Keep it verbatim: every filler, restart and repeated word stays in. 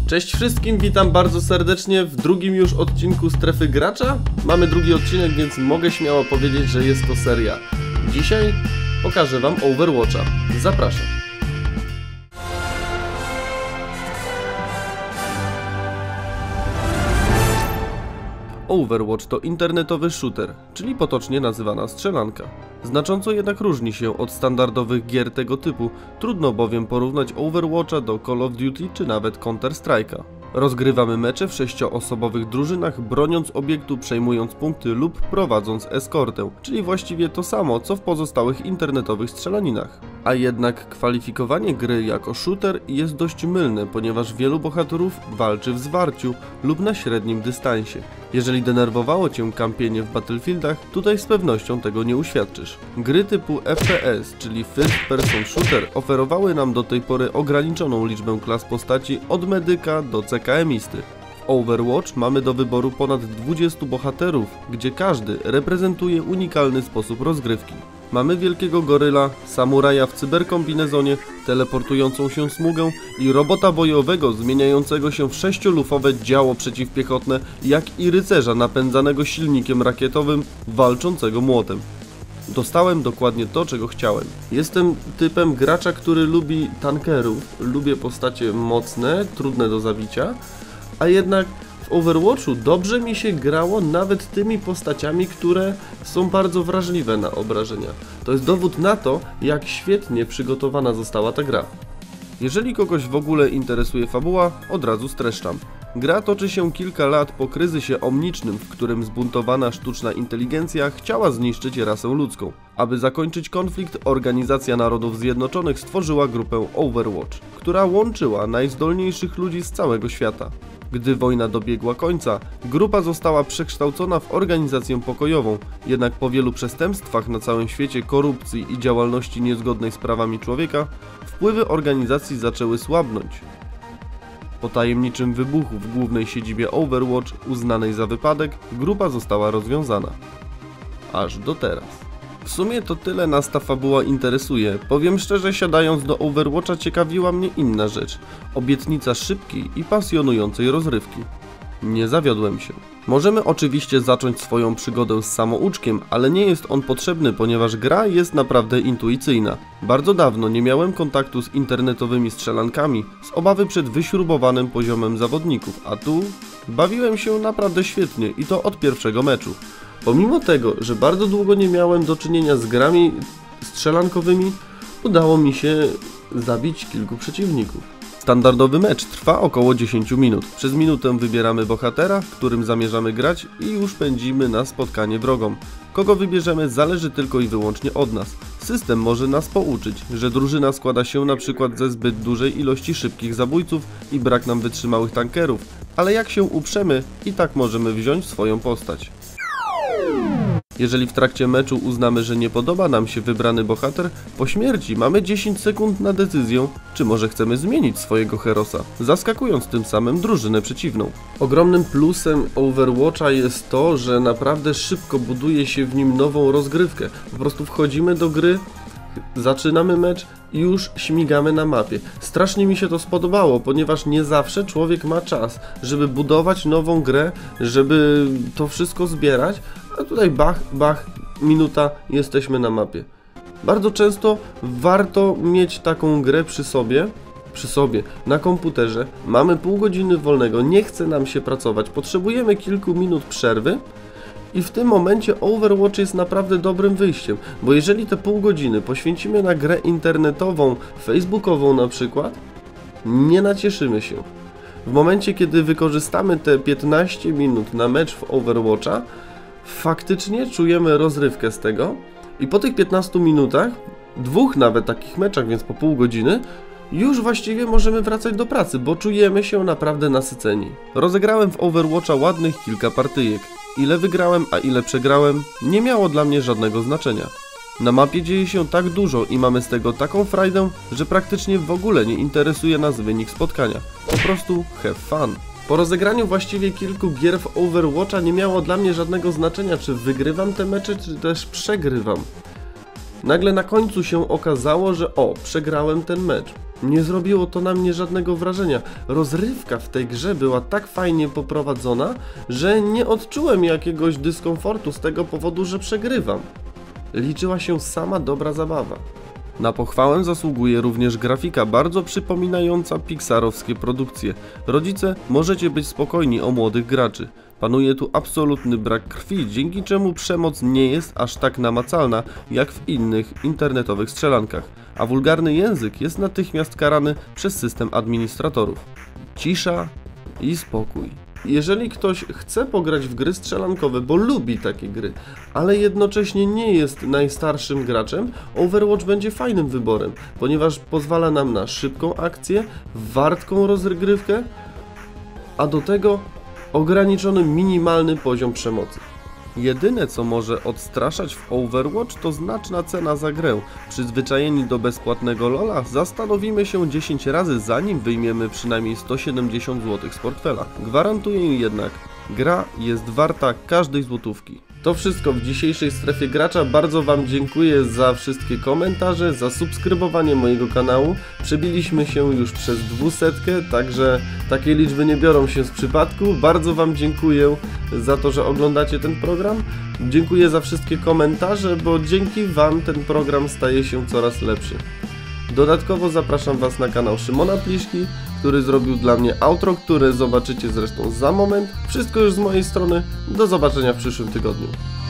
Cześć wszystkim, witam bardzo serdecznie w drugim już odcinku Strefy Gracza. Mamy drugi odcinek, więc mogę śmiało powiedzieć, że jest to seria. Dzisiaj pokażę wam Overwatcha. Zapraszam. Overwatch to internetowy shooter, czyli potocznie nazywana strzelanka. Znacząco jednak różni się od standardowych gier tego typu, trudno bowiem porównać Overwatcha do Call of Duty czy nawet Counter Strike'a. Rozgrywamy mecze w sześcioosobowych drużynach, broniąc obiektu, przejmując punkty lub prowadząc eskortę, czyli właściwie to samo co w pozostałych internetowych strzelaninach. A jednak kwalifikowanie gry jako shooter jest dość mylne, ponieważ wielu bohaterów walczy w zwarciu lub na średnim dystansie. Jeżeli denerwowało cię kampienie w Battlefieldach, tutaj z pewnością tego nie uświadczysz. Gry typu F P S, czyli First Person Shooter, oferowały nam do tej pory ograniczoną liczbę klas postaci od medyka do C K M-isty. W Overwatch mamy do wyboru ponad dwudziestu bohaterów, gdzie każdy reprezentuje unikalny sposób rozgrywki. Mamy wielkiego goryla, samuraja w cyberkombinezonie, teleportującą się smugę i robota bojowego zmieniającego się w sześciolufowe działo przeciwpiechotne, jak i rycerza napędzanego silnikiem rakietowym, walczącego młotem. Dostałem dokładnie to, czego chciałem. Jestem typem gracza, który lubi tankerów, lubię postacie mocne, trudne do zabicia, a jednak w Overwatchu dobrze mi się grało nawet tymi postaciami, które są bardzo wrażliwe na obrażenia. To jest dowód na to, jak świetnie przygotowana została ta gra. Jeżeli kogoś w ogóle interesuje fabuła, od razu streszczam. Gra toczy się kilka lat po kryzysie omnicznym, w którym zbuntowana sztuczna inteligencja chciała zniszczyć rasę ludzką. Aby zakończyć konflikt, Organizacja Narodów Zjednoczonych stworzyła grupę Overwatch, która łączyła najzdolniejszych ludzi z całego świata. Gdy wojna dobiegła końca, grupa została przekształcona w organizację pokojową, jednak po wielu przestępstwach na całym świecie, korupcji i działalności niezgodnej z prawami człowieka, wpływy organizacji zaczęły słabnąć. Po tajemniczym wybuchu w głównej siedzibie Overwatch, uznanej za wypadek, grupa została rozwiązana. Aż do teraz. W sumie to tyle nas ta fabuła interesuje. Powiem szczerze, siadając do Overwatcha ciekawiła mnie inna rzecz. Obietnica szybkiej i pasjonującej rozrywki. Nie zawiodłem się. Możemy oczywiście zacząć swoją przygodę z samouczkiem, ale nie jest on potrzebny, ponieważ gra jest naprawdę intuicyjna. Bardzo dawno nie miałem kontaktu z internetowymi strzelankami z obawy przed wyśrubowanym poziomem zawodników, a tu bawiłem się naprawdę świetnie i to od pierwszego meczu. Pomimo tego, że bardzo długo nie miałem do czynienia z grami strzelankowymi, udało mi się zabić kilku przeciwników. Standardowy mecz trwa około dziesięć minut. Przez minutę wybieramy bohatera, w którym zamierzamy grać i już pędzimy na spotkanie wrogom. Kogo wybierzemy zależy tylko i wyłącznie od nas. System może nas pouczyć, że drużyna składa się na przykład ze zbyt dużej ilości szybkich zabójców i brak nam wytrzymałych tankerów, ale jak się uprzemy, i tak możemy wziąć swoją postać. Jeżeli w trakcie meczu uznamy, że nie podoba nam się wybrany bohater, po śmierci mamy dziesięć sekund na decyzję, czy może chcemy zmienić swojego herosa, zaskakując tym samym drużynę przeciwną. Ogromnym plusem Overwatcha jest to, że naprawdę szybko buduje się w nim nową rozgrywkę. Po prostu wchodzimy do gry, zaczynamy mecz i już śmigamy na mapie. Strasznie mi się to spodobało, ponieważ nie zawsze człowiek ma czas, żeby budować nową grę, żeby to wszystko zbierać, a tutaj bach, bach, minuta, jesteśmy na mapie. Bardzo często warto mieć taką grę przy sobie, przy sobie, na komputerze, mamy pół godziny wolnego, nie chce nam się pracować, potrzebujemy kilku minut przerwy, i w tym momencie Overwatch jest naprawdę dobrym wyjściem, bo jeżeli te pół godziny poświęcimy na grę internetową, facebookową na przykład, nie nacieszymy się. W momencie, kiedy wykorzystamy te piętnaście minut na mecz w Overwatcha, faktycznie czujemy rozrywkę z tego i po tych piętnastu minutach, dwóch nawet takich meczach, więc po pół godziny, już właściwie możemy wracać do pracy, bo czujemy się naprawdę nasyceni. Rozegrałem w Overwatcha ładnych kilka partyjek. Ile wygrałem, a ile przegrałem, nie miało dla mnie żadnego znaczenia. Na mapie dzieje się tak dużo i mamy z tego taką frajdę, że praktycznie w ogóle nie interesuje nas wynik spotkania. Po prostu have fun. Po rozegraniu właściwie kilku gier w Overwatcha nie miało dla mnie żadnego znaczenia, czy wygrywam te mecze, czy też przegrywam. Nagle na końcu się okazało, że o, przegrałem ten mecz. Nie zrobiło to na mnie żadnego wrażenia. Rozrywka w tej grze była tak fajnie poprowadzona, że nie odczułem jakiegoś dyskomfortu z tego powodu, że przegrywam. Liczyła się sama dobra zabawa. Na pochwałę zasługuje również grafika bardzo przypominająca pixarowskie produkcje. Rodzice, możecie być spokojni o młodych graczy. Panuje tu absolutny brak krwi, dzięki czemu przemoc nie jest aż tak namacalna jak w innych internetowych strzelankach, a wulgarny język jest natychmiast karany przez system administratorów. Cisza i spokój. Jeżeli ktoś chce pograć w gry strzelankowe, bo lubi takie gry, ale jednocześnie nie jest najstarszym graczem, Overwatch będzie fajnym wyborem, ponieważ pozwala nam na szybką akcję, wartką rozgrywkę, a do tego ograniczony minimalny poziom przemocy. Jedyne co może odstraszać w Overwatch to znaczna cena za grę. Przyzwyczajeni do bezpłatnego lola zastanowimy się dziesięć razy zanim wyjmiemy przynajmniej sto siedemdziesiąt złotych z portfela. Gwarantuję jednak, gra jest warta każdej złotówki. To wszystko w dzisiejszej strefie gracza. Bardzo Wam dziękuję za wszystkie komentarze, za subskrybowanie mojego kanału. Przebiliśmy się już przez dwusetkę, także takie liczby nie biorą się z przypadku. Bardzo Wam dziękuję za to, że oglądacie ten program. Dziękuję za wszystkie komentarze, bo dzięki Wam ten program staje się coraz lepszy. Dodatkowo zapraszam Was na kanał Szymona Pliszki, który zrobił dla mnie outro, które zobaczycie zresztą za moment. Wszystko już z mojej strony. Do zobaczenia w przyszłym tygodniu.